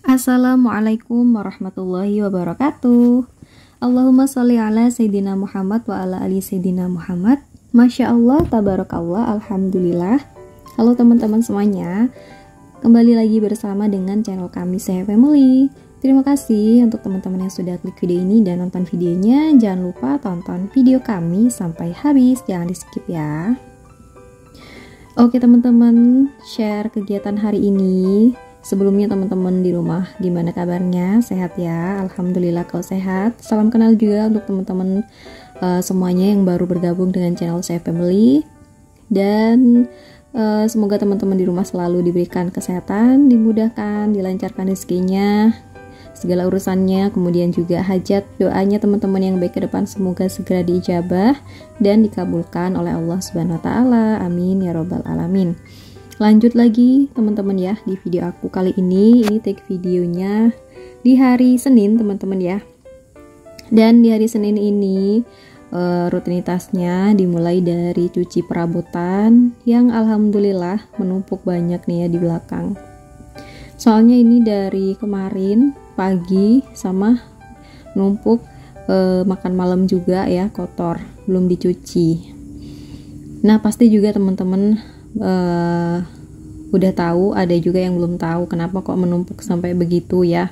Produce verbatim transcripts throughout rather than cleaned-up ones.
Assalamualaikum warahmatullahi wabarakatuh. Allahumma sholli ala Sayyidina Muhammad wa ala ali Sayyidina Muhammad. Masya Allah, tabarakallah, alhamdulillah. Halo teman-teman semuanya, kembali lagi bersama dengan channel kami Sehe Family. Terima kasih untuk teman-teman yang sudah klik video ini dan nonton videonya. Jangan lupa tonton video kami sampai habis, jangan di skip ya. Oke teman-teman, share kegiatan hari ini. Sebelumnya teman-teman di rumah gimana kabarnya? Sehat ya? Alhamdulillah kalau sehat. Salam kenal juga untuk teman-teman uh, semuanya yang baru bergabung dengan channel Sehe Family. Dan uh, semoga teman-teman di rumah selalu diberikan kesehatan, dimudahkan, dilancarkan rezekinya, segala urusannya, kemudian juga hajat doanya teman-teman yang baik ke depan semoga segera diijabah dan dikabulkan oleh Allah Subhanahu wa taala. Amin ya robbal alamin. Lanjut lagi teman-teman ya, di video aku kali ini ini take videonya di hari Senin teman-teman ya. Dan di hari Senin ini uh, rutinitasnya dimulai dari cuci perabotan yang alhamdulillah menumpuk banyak nih ya di belakang. Soalnya ini dari kemarin pagi sama numpuk uh, makan malam juga ya, kotor belum dicuci. Nah pasti juga teman-teman Uh, udah tahu, ada juga yang belum tahu kenapa kok menumpuk sampai begitu ya.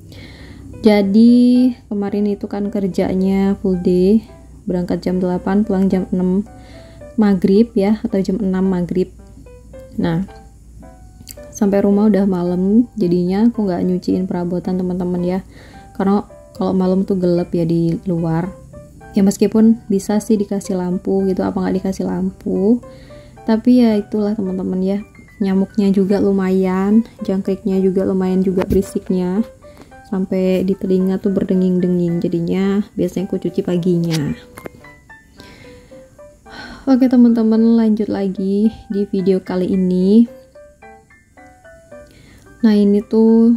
Jadi kemarin itu kan kerjanya full day, berangkat jam delapan pulang jam enam maghrib ya, atau jam enam maghrib. Nah sampai rumah udah malam, jadinya aku nggak nyuciin perabotan teman-teman ya, karena kalau malam tuh gelap ya di luar ya, meskipun bisa sih dikasih lampu gitu, apa nggak dikasih lampu, tapi ya itulah teman-teman ya, nyamuknya juga lumayan, jangkriknya juga lumayan juga berisiknya, sampai di telinga tuh berdenging-denging, jadinya biasanya aku cuci paginya. Oke teman-teman, lanjut lagi di video kali ini. Nah ini tuh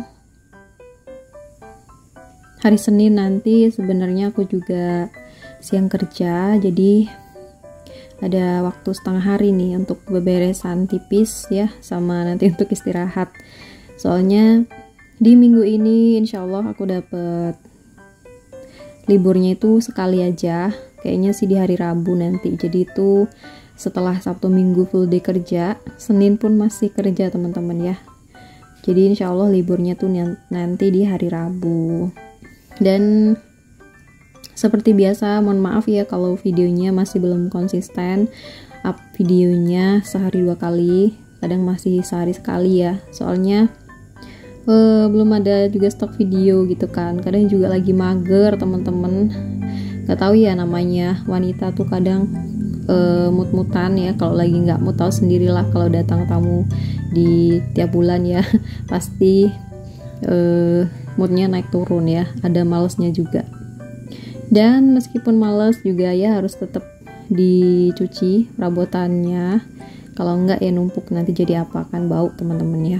hari Senin, nanti sebenarnya aku juga siang kerja, jadi ada waktu setengah hari nih untuk beberesan tipis ya, sama nanti untuk istirahat. Soalnya di minggu ini insya Allah aku dapet liburnya itu sekali aja, kayaknya sih di hari Rabu nanti. Jadi itu setelah Sabtu Minggu full day kerja, Senin pun masih kerja teman-teman ya. Jadi insya Allah liburnya tuh nanti di hari Rabu. Dan seperti biasa, mohon maaf ya kalau videonya masih belum konsisten, up videonya sehari dua kali, kadang masih sehari sekali ya, soalnya uh, belum ada juga stok video gitu kan, kadang juga lagi mager teman-teman. Gak tahu ya, namanya wanita tuh kadang uh, mut-mutan ya, kalau lagi nggak mood tahu sendirilah kalau datang tamu di tiap bulan ya pasti uh, moodnya naik turun ya, ada malesnya juga. Dan meskipun males juga ya harus tetap dicuci perabotannya, kalau enggak ya numpuk nanti jadi apa, kan bau teman-teman ya.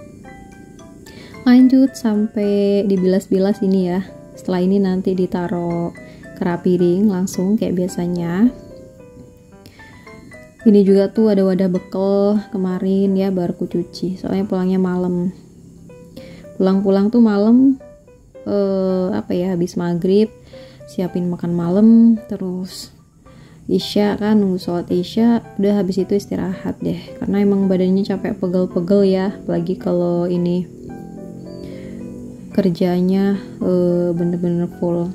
Lanjut sampai dibilas-bilas ini ya, setelah ini nanti ditaruh kerak piring langsung kayak biasanya. Ini juga tuh ada wadah bekel kemarin ya, baru ku cuci, soalnya pulangnya malam. Pulang-pulang tuh malam eh, apa ya, habis maghrib siapin makan malam, terus isya kan, nunggu sholat isya, udah habis itu istirahat deh, karena emang badannya capek, pegel-pegel ya, apalagi kalau ini kerjanya bener-bener uh, full.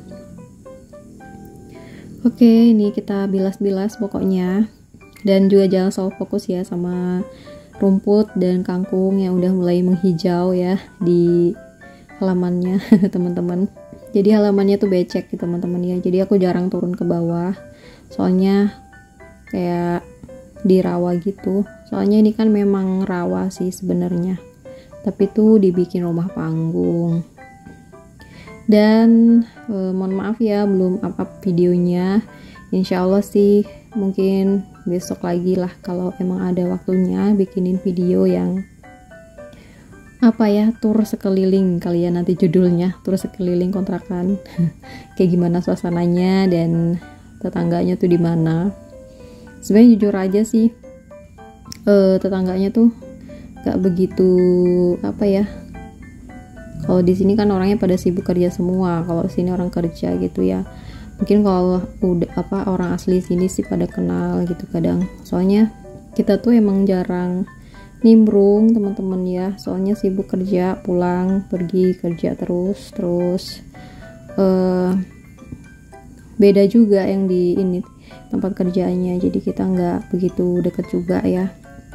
Oke, ini kita bilas-bilas pokoknya, dan juga jangan selalu fokus ya sama rumput dan kangkung yang udah mulai menghijau ya di halamannya teman-teman. Jadi halamannya tuh becek gitu teman-teman ya, jadi aku jarang turun ke bawah, soalnya kayak di rawa gitu. Soalnya ini kan memang rawa sih sebenarnya, tapi tuh dibikin rumah panggung. Dan eh, mohon maaf ya belum up-up videonya, insya Allah sih mungkin besok lagi lah kalau emang ada waktunya bikinin video yang apa ya, tur sekeliling kalian, nanti judulnya tur sekeliling kontrakan kayak gimana suasananya dan tetangganya tuh di mana. Sebenarnya jujur aja sih eh, tetangganya tuh gak begitu apa ya, Kalau di sini kan orangnya pada sibuk kerja semua, kalau di sini orang kerja gitu ya. Mungkin kalau udah apa orang asli sini sih pada kenal gitu kadang. Soalnya kita tuh emang jarang nimbrung teman-teman ya, soalnya sibuk kerja, pulang pergi kerja terus terus uh, beda juga yang di ini tempat kerjanya, jadi kita nggak begitu deket juga ya.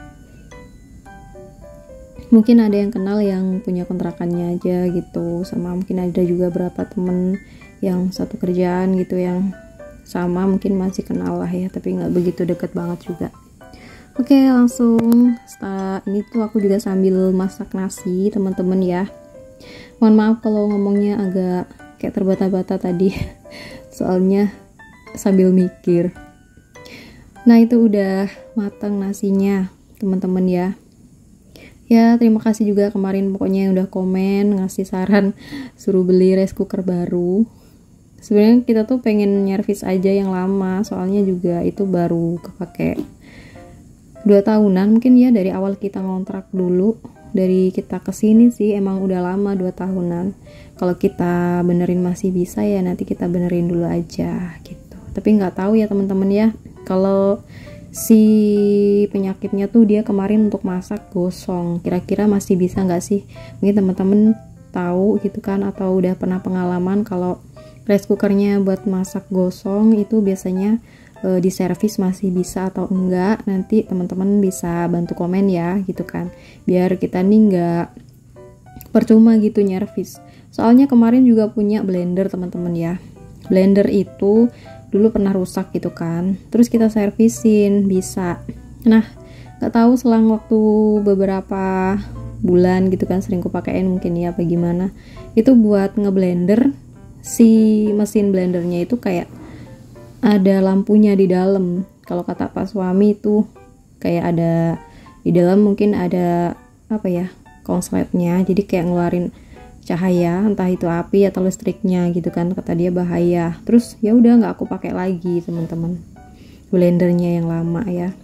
Mungkin ada yang kenal yang punya kontrakannya aja gitu, sama mungkin ada juga berapa temen yang satu kerjaan gitu yang sama, mungkin masih kenal lah ya, tapi nggak begitu deket banget juga. Oke, langsung setelah ini tuh aku juga sambil masak nasi teman-teman ya. Mohon maaf kalau ngomongnya agak kayak terbata-bata tadi soalnya sambil mikir. Nah, itu udah matang nasinya teman-teman ya. Ya, terima kasih juga kemarin pokoknya yang udah komen, ngasih saran suruh beli rice cooker baru. Sebenarnya kita tuh pengen nyervis aja yang lama, soalnya juga itu baru kepake dua tahunan mungkin ya, dari awal kita ngontrak dulu. Dari kita kesini sih emang udah lama dua tahunan. Kalau kita benerin masih bisa ya, nanti kita benerin dulu aja gitu. Tapi nggak tahu ya teman-teman ya, kalau si penyakitnya tuh dia kemarin untuk masak gosong, kira-kira masih bisa nggak sih? Mungkin teman-teman tahu gitu kan, atau udah pernah pengalaman kalau rice cookernya buat masak gosong itu biasanya e, di servis masih bisa atau enggak. Nanti teman-teman bisa bantu komen ya gitu kan, biar kita nih nggak percuma gitu nyervis. Soalnya kemarin juga punya blender teman-teman ya, blender itu dulu pernah rusak gitu kan, terus kita servisin bisa. Nah, nggak tahu selang waktu beberapa bulan gitu kan, sering kupakein mungkin ya apa gimana, itu buat ngeblender si mesin blendernya itu kayak ada lampunya di dalam. Kalau kata Pak suami itu kayak ada di dalam, mungkin ada apa ya, konsletnya, jadi kayak ngeluarin cahaya, entah itu api atau listriknya gitu kan, kata dia bahaya. Terus ya udah nggak aku pakai lagi teman-teman blendernya yang lama ya.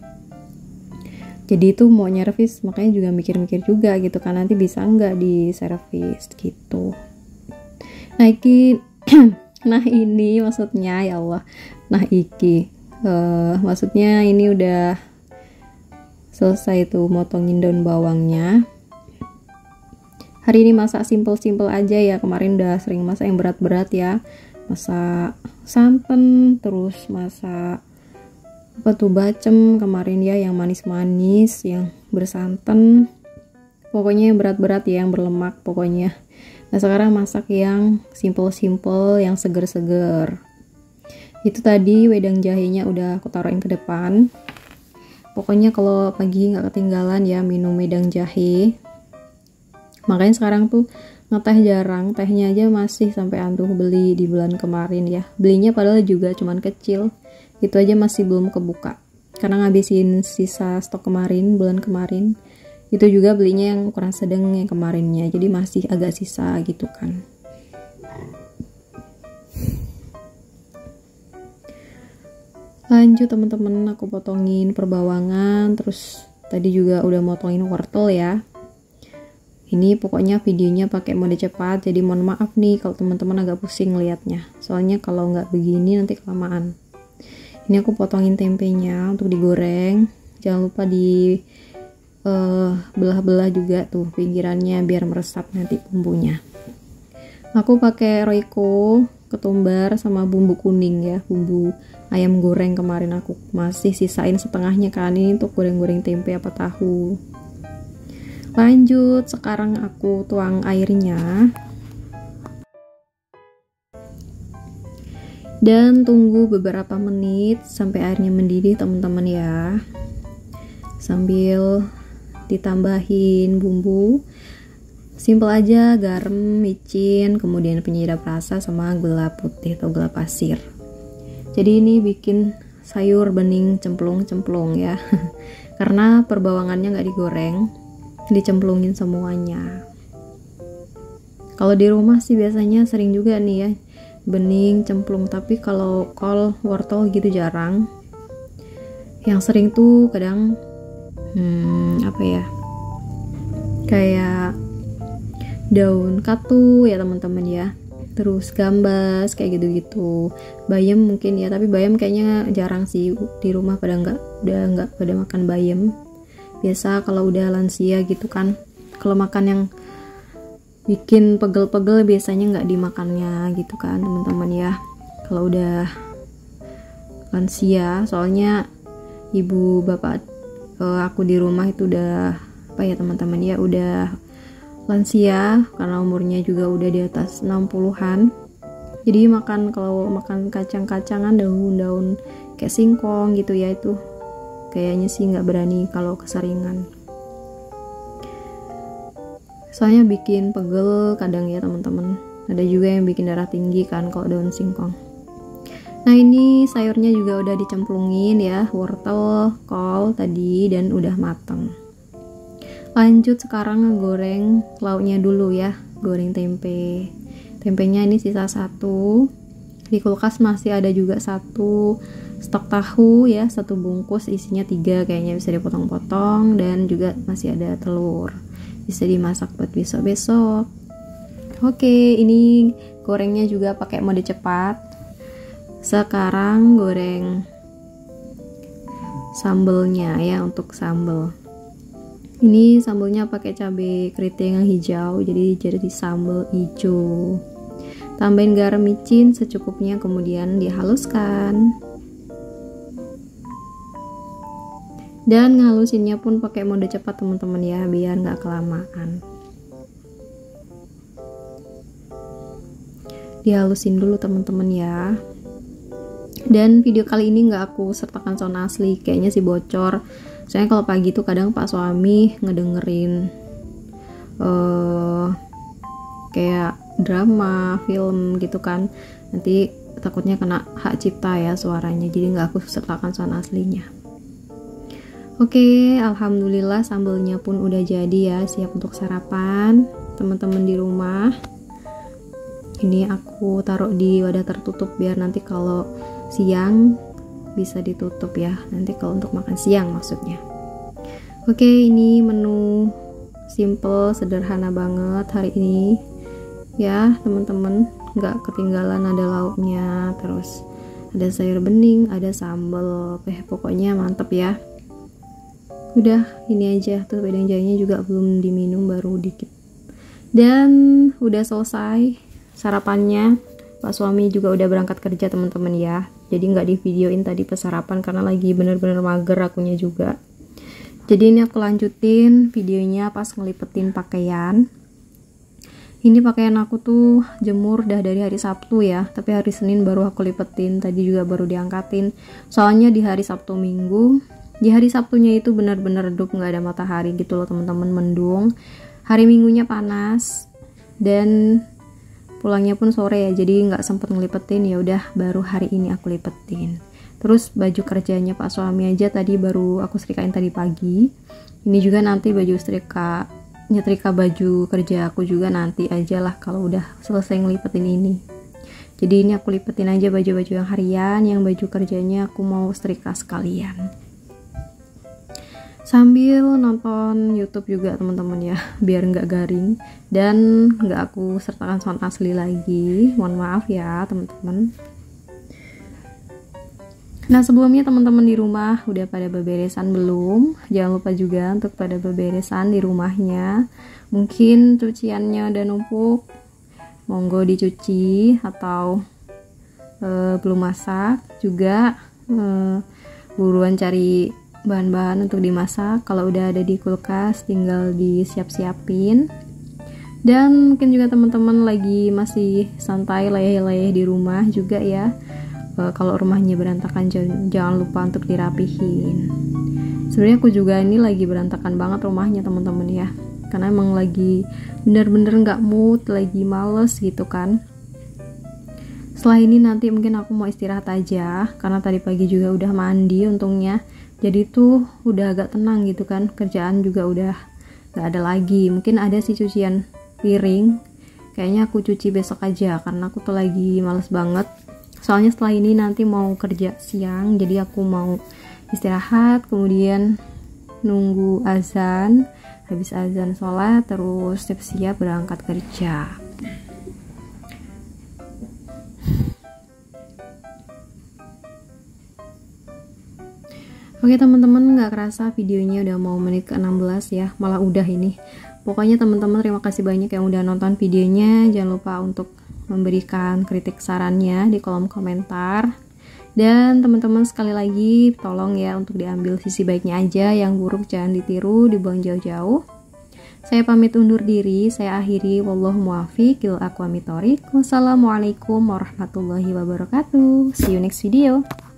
Jadi itu mau nyervis, makanya juga mikir-mikir juga gitu kan, nanti bisa nggak di servis gitu. Nah iki nah ini maksudnya ya Allah, nah iki uh, maksudnya ini udah selesai tuh motongin daun bawangnya. Hari ini masak simple-simple aja ya, kemarin udah sering masak yang berat-berat ya, masak santan, terus masak apa tuh bacem kemarin ya, yang manis-manis, yang bersantan, pokoknya yang berat-berat ya, yang berlemak pokoknya. Nah sekarang masak yang simple-simple, yang seger-seger. Itu tadi wedang jahenya udah aku taruhin ke depan. Pokoknya kalau pagi nggak ketinggalan ya minum wedang jahe. Makanya sekarang tuh ngeteh jarang, tehnya aja masih sampai antuh beli di bulan kemarin ya. Belinya padahal juga cuman kecil, itu aja masih belum kebuka karena ngabisin sisa stok kemarin, bulan kemarin. Itu juga belinya yang ukuran sedang yang kemarinnya, jadi masih agak sisa gitu kan. Lanjut teman-teman, aku potongin perbawangan, terus tadi juga udah motongin wortel ya. Ini pokoknya videonya pakai mode cepat, jadi mohon maaf nih kalau teman-teman agak pusing liatnya. Soalnya kalau nggak begini nanti kelamaan. Ini aku potongin tempenya untuk digoreng. Jangan lupa di uh, belah-belah juga tuh pinggirannya biar meresap nanti bumbunya. Aku pakai Royco, ketumbar sama bumbu kuning ya, bumbu ayam goreng kemarin aku masih sisain setengahnya kan, ini untuk goreng-goreng tempe apa tahu. Lanjut, sekarang aku tuang airnya dan tunggu beberapa menit sampai airnya mendidih teman-teman ya, sambil ditambahin bumbu simple aja, garam, micin, kemudian penyedap rasa sama gula putih atau gula pasir. Jadi ini bikin sayur bening cemplung-cemplung ya karena perbawangannya nggak digoreng, dicemplungin semuanya. Kalau di rumah sih biasanya sering juga nih ya bening cemplung, tapi kalau kol wortel gitu jarang. Yang sering tuh kadang hmm, apa ya, kayak daun katu ya teman-teman ya, terus gambas kayak gitu-gitu. Bayam mungkin ya, tapi bayam kayaknya jarang sih di rumah, pada nggak udah nggak pada makan bayam. Biasa kalau udah lansia gitu kan, kalau makan yang bikin pegel-pegel biasanya nggak dimakannya gitu kan teman-teman ya, kalau udah lansia. Soalnya ibu bapak uh, aku di rumah itu udah apa ya teman-teman ya, udah lansia karena umurnya juga udah di atas enam puluhan. Jadi makan, kalau makan kacang-kacangan, daun-daun kayak singkong gitu ya, itu kayaknya sih nggak berani kalau keseringan, soalnya bikin pegel kadang ya teman-teman. Ada juga yang bikin darah tinggi kan kalau daun singkong. Nah ini sayurnya juga udah dicemplungin ya, wortel, kol tadi, dan udah mateng. Lanjut sekarang ngegoreng lauknya dulu ya, goreng tempe. Tempenya ini sisa satu, di kulkas masih ada juga satu stok tahu ya, satu bungkus isinya tiga kayaknya, bisa dipotong-potong, dan juga masih ada telur, bisa dimasak buat besok-besok. Oke, ini gorengnya juga pakai mode cepat. Sekarang goreng sambelnya ya, untuk sambel. Ini sambelnya pakai cabai keriting yang hijau, jadi jadi sambel hijau. Tambahin garam micin secukupnya, kemudian dihaluskan. Dan ngalusinnya pun pakai mode cepat teman-teman ya, biar nggak kelamaan. Dihalusin dulu teman-teman ya. Dan video kali ini nggak aku sertakan sound asli, kayaknya sih bocor. Soalnya kalau pagi tuh kadang pak suami ngedengerin uh, kayak drama, film gitu kan, nanti takutnya kena hak cipta ya suaranya, jadi nggak aku sertakan sound aslinya. Oke, alhamdulillah sambelnya pun udah jadi ya, siap untuk sarapan teman-teman di rumah. Ini aku taruh di wadah tertutup biar nanti kalau siang bisa ditutup ya, nanti kalau untuk makan siang maksudnya. Oke, ini menu simple, sederhana banget hari ini ya teman-teman, nggak ketinggalan, ada lauknya, terus ada sayur bening, ada sambal, eh pokoknya mantep ya. Udah ini aja tuh, wedang jahenya juga belum diminum, baru dikit. Dan udah selesai sarapannya. Pak suami juga udah berangkat kerja teman-teman ya, jadi nggak di videoin tadi pesarapan karena lagi bener-bener mager akunya juga. Jadi ini aku lanjutin videonya pas ngelipetin pakaian. Ini pakaian aku tuh jemur dah dari hari Sabtu ya, tapi hari Senin baru aku lipetin, tadi juga baru diangkatin. Soalnya di hari Sabtu Minggu, di hari Sabtunya itu benar-benar redup, nggak ada matahari gitu loh teman-teman, mendung. Hari Minggunya panas dan pulangnya pun sore ya, jadi nggak sempet ngelipetin. Ya udah, baru hari ini aku lipetin. Terus baju kerjanya pak suami aja tadi baru aku setrikain tadi pagi. Ini juga nanti baju setrika, nyetrika baju kerja aku juga nanti aja lah kalau udah selesai ngelipetin ini. Jadi ini aku lipetin aja baju-baju yang harian, yang baju kerjanya aku mau setrika sekalian. Sambil nonton YouTube juga teman-teman ya, biar nggak garing dan nggak aku sertakan sound asli lagi, mohon maaf ya teman-teman. Nah sebelumnya teman-teman di rumah udah pada beberesan belum? Jangan lupa juga untuk pada beberesan di rumahnya. Mungkin cuciannya udah numpuk, monggo dicuci, atau e, belum masak juga e, buruan cari bahan-bahan untuk dimasak. Kalau udah ada di kulkas tinggal disiap-siapin. Dan mungkin juga teman-teman lagi masih santai layeh-layeh di rumah juga ya, e, kalau rumahnya berantakan jangan, jangan lupa untuk dirapihin. Sebenarnya aku juga ini lagi berantakan banget rumahnya teman-teman ya, karena emang lagi bener-bener nggak mood, lagi males gitu kan. Setelah ini nanti mungkin aku mau istirahat aja, karena tadi pagi juga udah mandi untungnya, jadi tuh udah agak tenang gitu kan, kerjaan juga udah gak ada lagi. Mungkin ada sih cucian piring, kayaknya aku cuci besok aja karena aku tuh lagi males banget. Soalnya setelah ini nanti mau kerja siang, jadi aku mau istirahat, kemudian nunggu azan, habis azan sholat terus siap-siap berangkat kerja. Oke teman-teman, nggak kerasa videonya udah mau menit ke enam belas ya, malah udah ini. Pokoknya teman-teman terima kasih banyak yang udah nonton videonya. Jangan lupa untuk memberikan kritik sarannya di kolom komentar. Dan teman-teman sekali lagi tolong ya untuk diambil sisi baiknya aja, yang buruk jangan ditiru, dibuang jauh-jauh. Saya pamit undur diri, saya akhiri. Wallahu muwaffiq ila aqwamit thoriq. Wassalamualaikum warahmatullahi wabarakatuh. See you next video.